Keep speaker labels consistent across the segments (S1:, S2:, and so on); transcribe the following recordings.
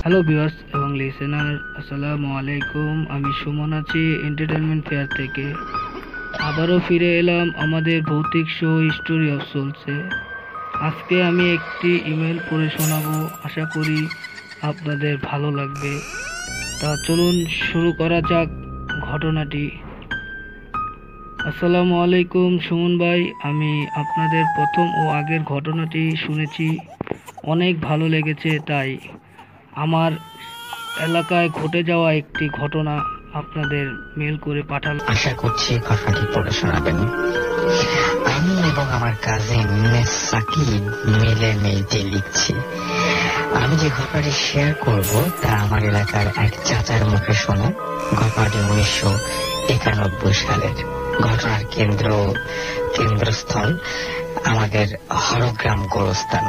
S1: Hello viewers এবং listener, আসসালামু আলাইকুম। আমি সুমন আছি এন্টারটেনমেন্ট ফেয়ার থেকে। আবারও ফিরে এলাম আমাদের ভৌতিক শো স্টোরি অফ সোলসে। আজকে আমি একটি ইমেল পড়ে শোনাবো, আশা করি আপনাদের ভালো লাগবে। তা চলুন শুরু করা যাক ঘটনাটি। আসসালামু আলাইকুম সুমন ভাই, আমি আপনাদের প্রথম ও আগের ঘটনাটি শুনেছি, অনেক ভালো লেগেছে। তাই আমার এলাকায় ঘটে যাওয়া একটি ঘটনা আপনাদের মেল করে পাঠালাম।
S2: আশা করছি ঘটনাটি পড়ে শোনাবেন। আমি এবং আমার কাজিন মিস সাকিব মিলে মেইলটি লিখছি। আমি যে ঘটনাটি শেয়ার করব তা আমার এলাকার এক চাচার মুখে শোনা। ঘটনাটি 1991 সালের। ঘটনার কেন্দ্রস্থল আমাদের হরগ্রাম গোরস্থান।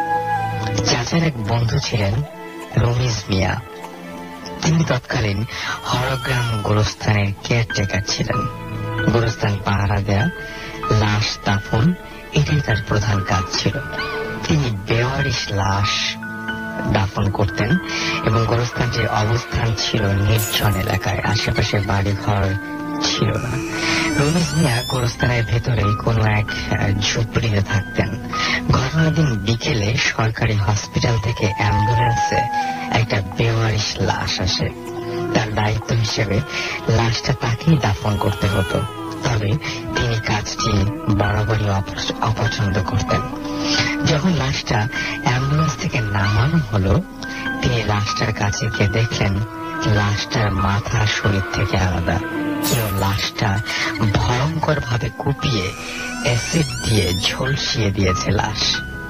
S2: চাচার এক বন্ধু ছিলেন রমিজ মিয়া। তিনি তৎকালীন হরগ্রাম গোরস্থানের কেয়ারটেকার ছিলেন। গোরস্থান পাহারা দেয়া, লাশ দাফন, এটাই তার প্রধান কাজ ছিল। তিনি বেওয়ারিশ লাশ দাফন করতেন এবং গোরস্থানটির অবস্থান ছিল নির্জন এলাকায়, আশেপাশে বাড়িঘর ছিল না। রমিজ মিয়া গোরস্থানের ভেতরে কোনো এক ঝুপড়িতে থাকতেন। ঘটনার দিন বিকেলে সরকারি হসপিটাল থেকে অ্যাম্বুলেন্সে একটা বেওয়ারিশ লাশ আসে। তার দায়িত্ব হিসেবে লাশটা তাকেই দাফন করতে হতো, তবে তিনি কাজটি বরাবরই অপছন্দ করতেন। যখন লাশটা অ্যাম্বুলেন্স থেকে নামানো হলো, তিনি লাশটার কাছে গিয়ে দেখলেন লাশটার মাথা শরীর থেকে আলাদা। কেউ লাশটা ভয়ঙ্কর ভাবে কুপিয়ে অ্যাসিড দিয়ে ঝলসিয়ে দিয়েছে লাশ,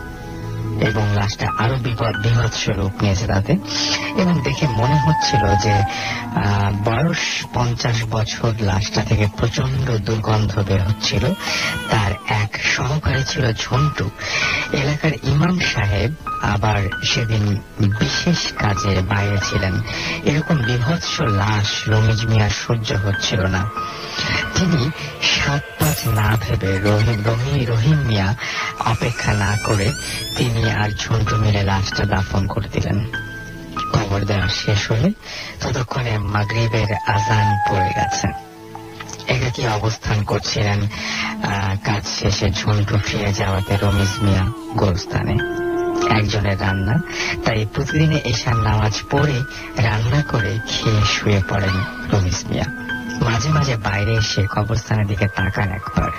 S2: এবং লাশটা আরো বিভৎস রূপ নিয়েছে তাতে। এবং দেখে মনে হচ্ছিল যে বয়স 50 বছর। লাশটা থেকে প্রচন্ড দুর্গন্ধ বের হচ্ছিল। তার এক সহকারী ছিল ঝন্টু। এলাকার ইমাম সাহেব আবার সেদিন বিশেষ কাজে বাইরে ছিলেন। এরকম বিভৎস লাশ রমিজ মিয়ার সহ্য হচ্ছিল না। তিনি 7-5 না ভেবে রহিম মিয়া অপেক্ষা না করে তিনি আর ঝন্টু মিলে লাশটা দাফন করে দিলেন। কবর দেওয়া শেষ হলে ততক্ষণে মাগরিবের আজান পড়ে গেছে। একাকী অবস্থান করছিলেন কাজ শেষে ঝন্টু ফিরে যাওয়াতে রমিজ মিয়া গোরস্থানে। একজনের রান্না, তাই প্রতিদিনে এশার নামাজ পড়ে রান্না করে খেয়ে শুয়ে পড়েন রমিজ মিয়া। মাঝে মাঝে বাইরে এসে কবরস্থানের দিকে তাকান একবার।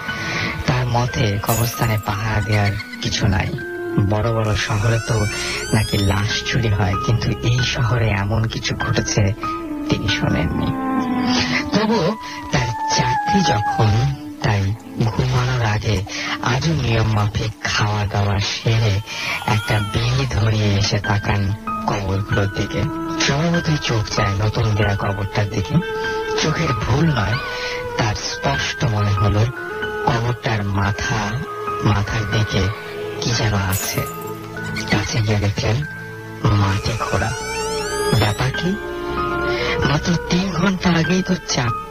S2: তার মতে কবরস্থানে পাহারা দেওয়ার কিছু নাই। বড় বড় শহরে তো নাকি লাশ চুরি হয়, কিন্তু এই শহরে এমন কিছু ঘটেছে তিনি শোনেননি। তবুও তার চাকরি যখন, তাই ঘুমানোর আগে আজও নিয়ম মাফিক খাওয়া দাওয়া সেরে একটা বিড়ি ধরিয়ে এসে তাকান কবরগুলোর দিকে। স্বভাবতই চোখ যায় নতুন দেয়া কবরটার দিকে। চোখের ভুল নয়, তার স্পষ্ট মনে হলো কবরটার মাথার দিকে কি যেন আছে। কাছে গিয়ে দেখলেন মাটি খোঁড়া। ব্যাপার কি? মাত্র 3 ঘন্টা আগেই তো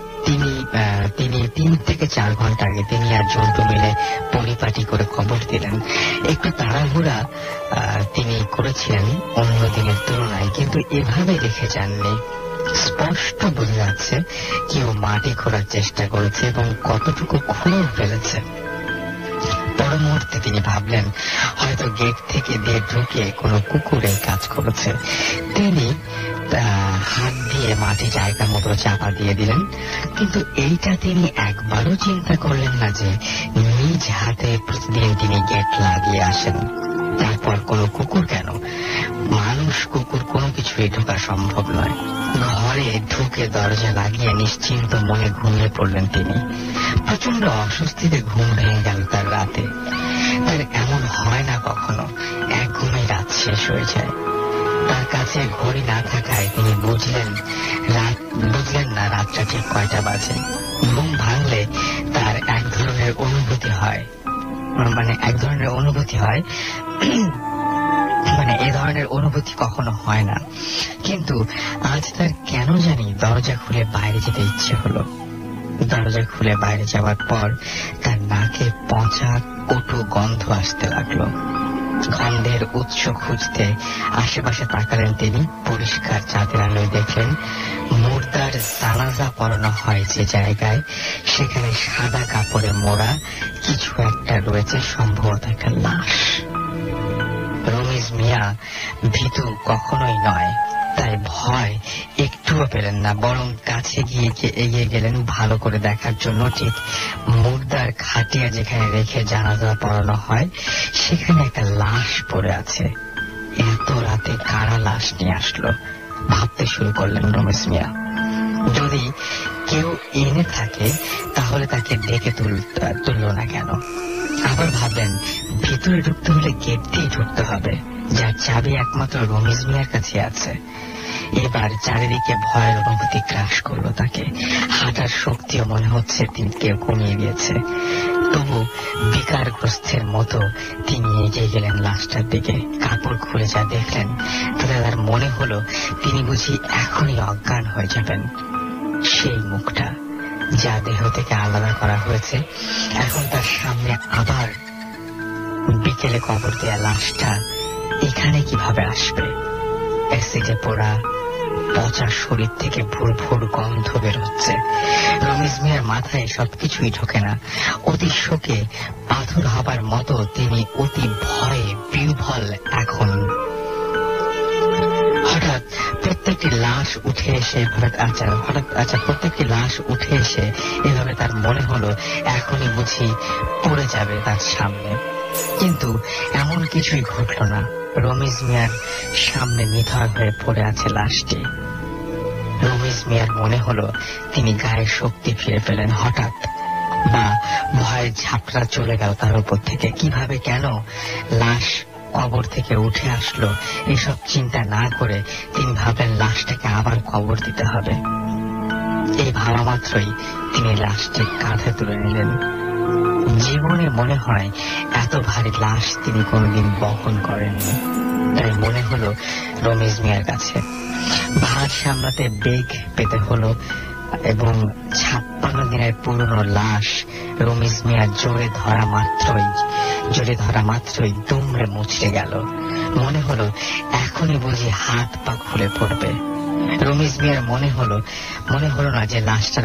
S2: তিনি 3 থেকে 4 ঘন্টা আগে তিনি আর ঝন্টু মিলে পরিপাটি করে কবর দিলেন। একটু তাড়াহুড়া তিনি করেছিলেন অন্য দিনের তুলনায়, কিন্তু এভাবে রেখে যাননি। স্পষ্ট বোঝা যাচ্ছে কেউ মাটি খোঁড়ার চেষ্টা করেছে এবং কতটুকু খুঁড়ে ফেলেছে। পর মুহূর্তে তিনি ভাবলেন হয়তো গেট থেকে দিয়ে ঢুকে কোনো কুকুরের কাজ করেছে। তিনি হাত দিয়ে মাটি জায়গা মতো চাপা দিয়ে দিলেন, কিন্তু এইটা তিনি একবারও চিন্তা করলেন না যে নিজ হাতে প্রতিদিন তিনি গেট লাগিয়ে আসেন। তারপর কোনো কুকুর কেন, মানুষ কুকুর কোনো কিছুই ঢোকা সম্ভব নয়। ঘরে ঢুকে দরজা লাগিয়ে নিশ্চিন্ত মনে ঘুমিয়ে পড়লেন তিনি। প্রচন্ড অস্বস্তিতে ঘুম ভেঙে গেল তার রাতে। তার এমন হয় না কখনো, এক ঘুমে রাত শেষ হয়ে যায়। তার কাছে ঘড়ি না থাকায় তিনি বুঝলেন না রাতটা ঠিক কয়টা বাজে। ঘুম ভাঙলে তার এক ধরনের অনুভূতি হয়, এ ধরনের অনুভূতি কখনো হয় না। কিন্তু আজ তার কেন জানি দরজা খুলে বাইরে যেতে ইচ্ছে হলো। দরজা খুলে বাইরে যাওয়ার পর তার নাকে পচা কটু গন্ধ আসতে লাগলো। গন্ধের উৎস খুঁজতে আশেপাশে তাকালেন তিনি। পরিষ্কার চাঁদের আলোয় দেখলেন মুর্দার জানাজা পড়ানো হয় যে জায়গায়, সেখানে সাদা কাপড়ে মোড়া কিছু একটা রয়েছে, সম্ভবত একটা লাশ। রমিজ মিয়া ভীতু কখনোই নয়, তাই ভয় একটুও পেলেন না, বরং কাছে গিয়ে এগিয়ে গেলেন ভালো করে দেখার জন্য। ঠিক মুর্দার খাটিয়া যেখানে রেখে জানাজা পড়ানো হয় সেখানে একটা লাশ পড়ে আছে। এত রাতে কারা লাশ নিয়ে আসলো ভাবতে শুরু করলেন রমেশ মিয়া। যদি কেউ এনে থাকে তাহলে তাকে ডেকে তুলল না কেন? আবার ভাবলেন ভিতরে ঢুকতে হলে গেট দিয়ে ঢুকতে হবে, যার চাবি একমাত্র রমেশ মিয়ার কাছে আছে। এবার চারিদিকে ভয়ের অনুভূতি গ্রাস করলো তাকে। হাঁটার শক্তিও মনে হচ্ছে তিনি কেউ কমিয়ে দিয়েছে। তবু বিকারগ্রস্তের মতো তিনি এগিয়ে গেলেন লাশটার দিকে। কাপড় খুলে যা দেখলেন তাতে তার মনে হলো তিনি বুঝি এখনই অজ্ঞান হয়ে যাবেন। সেই মুখটা যা দেহ থেকে আলাদা করা হয়েছে, এখন তার সামনে আবার বিকেলে কবর দেয়া লাশটা এখানে কিভাবে আসবে? অ্যাসিডে পোড়া পচা শরীর থেকে ভুর ভুর গন্ধ বের হচ্ছে। রমেশ মিয়ার মাথায় সবকিছুই ঢোকে না। অতি শোকে পাথর হবার মতো তিনি অতি ভয়ে বিহ্বল। এখন হঠাৎ প্রত্যেকটি লাশ উঠে এসে প্রত্যেকটি লাশ উঠে এসে এভাবে তার মনে হলো এখনই বুঝি পড়ে যাবে তার সামনে। কিন্তু এমন কিছুই ঘটল না। রমেশ মিয়ার সামনে নিথর হয়ে পড়ে আছে লাশটি। রমেশ মিয়ার মনে হলো তিনি গায়ের শক্তি ফিরে পেলেন হঠাৎ, বা ভয়ের ঝাপটা চলে গেল তার উপর থেকে। কিভাবে, কেন লাশ কবর থেকে উঠে আসলো এসব চিন্তা না করে তিনি ভাবলেন লাশটাকে আবার কবর দিতে হবে। এই ভাবা মাত্রই তিনি লাশটি কাঁধে তুলে নিলেন। জীবনে মনে হয় এত ভারী লাশ তিনি কোনোদিন বহন করেননি। তাই মনে হলো রমেশ মিয়ার কাছে ভার সামলাতে বেগ পেতে হলো, এবং 56 দিনের পুরনো লাশ রমেশ মিয়া জোরে ধরা মাত্রই দুমড়ে মুচড়ে গেল। মনে হলো এখনই বুঝি হাত পা খুলে পড়বে। রমেশ মিয়ার মনে হলো না যে লাশটার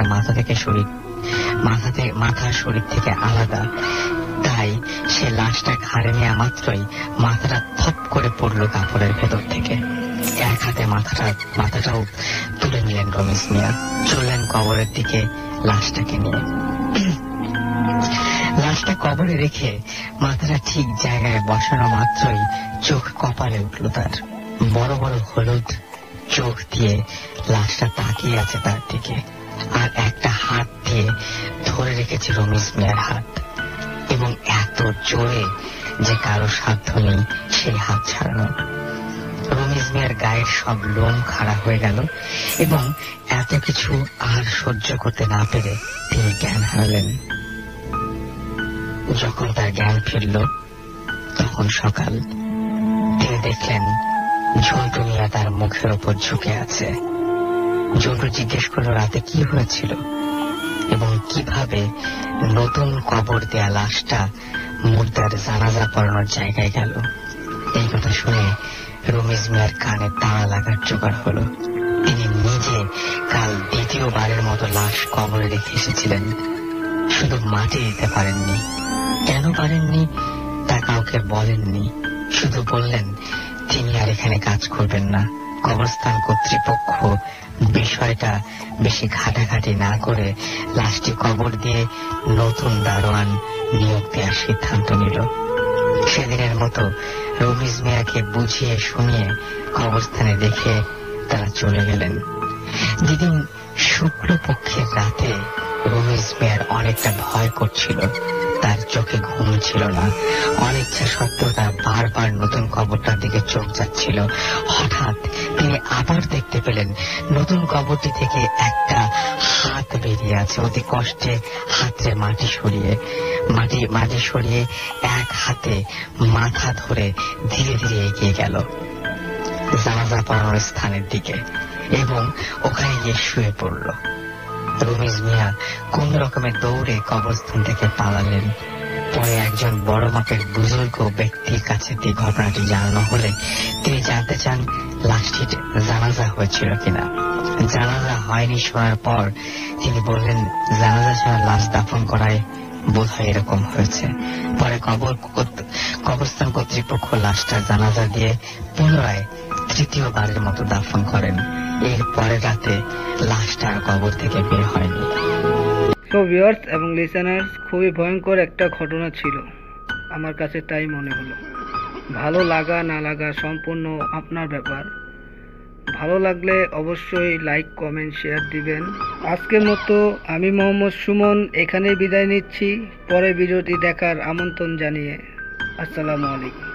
S2: মাথা শরীর থেকে আলাদা। তাই সে লাশটা ঘাড়ে নেওয়া মাত্রই মাথাটা থপ করে পড়লো কাপড়ের ভেতর থেকে। এক হাতে মাথাটাও তুলে নিলেন রমেশ মিয়া। চললেন কবরের দিকে লাশটাকে নিয়ে। লাশটা কবরে রেখে মাথাটা ঠিক জায়গায় বসানো মাত্রই চোখ কপালে উঠল তার। বড় বড় হলুদ চোখ দিয়ে লাশটা তাকিয়ে আছে তার দিকে, আর একটা হাত দিয়ে ধরে রেখেছে রমেশ মিয়ার হাত, এবং এত জোরে যে কারো সাধ্য নেই সেই হাত ছাড়ানোর। রমেশ মিয়ার গায়ের সব লোম খাড়া হয়ে গেল, এবং এত কিছু আর সহ্য করতে না পেরে তিনি জ্ঞান হারালেন। যখন তার জ্ঞান ফিরল তখন সকাল। তিনি দেখলেন ঝন্টু মিয়া তার মুখের ওপর ঝুঁকে আছে। ঝন্টু জিজ্ঞেস করল রাতে কি হয়েছিল এবং কিভাবে নতুন কবর দেয়া লাশটা মুর্দার জানাজা পড়ানোর জায়গায় গেল। এই কথা শুনে রমেশ মিয়ার কানে তাড়া লাগার জোগাড় হলো। তিনি নিজে কাল দ্বিতীয়বারের মতো লাশ কবরে রেখে এসেছিলেন, শুধু মাটি দিতে পারেননি। কেন পারেননি তা কাউকে বলেননি, শুধু বললেন তিনি আর এখানে কাজ করবেন না। কবরস্থান কর্তৃপক্ষ বিষয়টা বেশি ঘাটাঘাটি না করে লাশটি কবর দিয়ে নতুন দারোয়ান নিয়োগ দেওয়ার সিদ্ধান্ত নিল। সেদিনের মতো রমেশ মিয়াকে বুঝিয়ে শুনিয়ে কবরস্থানে রেখে তারা চলে গেলেন। যেদিন শুক্লপক্ষের রাতে রমেশ মিয়ার অনেকটা ভয় করছিল, তার চোখে ঘুম ছিল না। অনিচ্ছা সত্ত্বেও তার বারবার নতুন কবরটার দিকে চোখ যাচ্ছিল। হঠাৎ তিনি আবার দেখতে পেলেন নতুন কবরটি থেকে একটা হাত বেরিয়ে আছে। অতি কষ্টে হাতে মাটি সরিয়ে এক হাতে মাথা ধরে ধীরে ধীরে এগিয়ে গেল জানাজা পড়ানোর স্থানের দিকে, এবং ওখানে গিয়ে শুয়ে পড়ল। রমেশ মিয়া কোন রকমের দৌড়ে কবরস্থান থেকে পালালেন। পরে একজন বড় মাপের বুজুর্গ ব্যক্তির কাছে দিয়ে ঘটনাটি জানানো হলে তিনি জানতে চান লাশটির জানাজা হয়েছিল কিনা। জানাজা হয়নি শোনার পর তিনি বললেন, জানাজা ছাড়া লাশ দাফন করায় বোধ হয় এরকম হয়েছে। পরে কবরস্থান কর্তৃপক্ষ লাশটার জানাজা দিয়ে পুনরায় তৃতীয়বারের মতো দাফন করেন। এর পরের রাতে লাশটা আর কবর থেকে বের হয়নি।
S1: তো ভিউয়ার্স এবং লিসেনার্স, খুবই ভয়ঙ্কর একটা ঘটনা ছিল, আমার কাছে তাই মনে হলো। ভালো লাগা না লাগা সম্পূর্ণ আপনার ব্যাপার। ভালো লাগলে অবশ্যই লাইক, কমেন্ট, শেয়ার দিবেন। আজকের মতো আমি মোহাম্মদ সুমন এখানেই বিদায় নিচ্ছি, পরে ভিডিওটি দেখার আমন্ত্রণ জানিয়ে। আসসালামু আলাইকুম।